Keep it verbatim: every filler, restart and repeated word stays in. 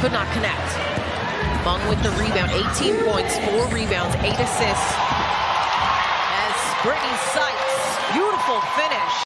could not connect. Mung with the rebound, eighteen points, four rebounds, eight assists. As Brittney Sykes, beautiful finish.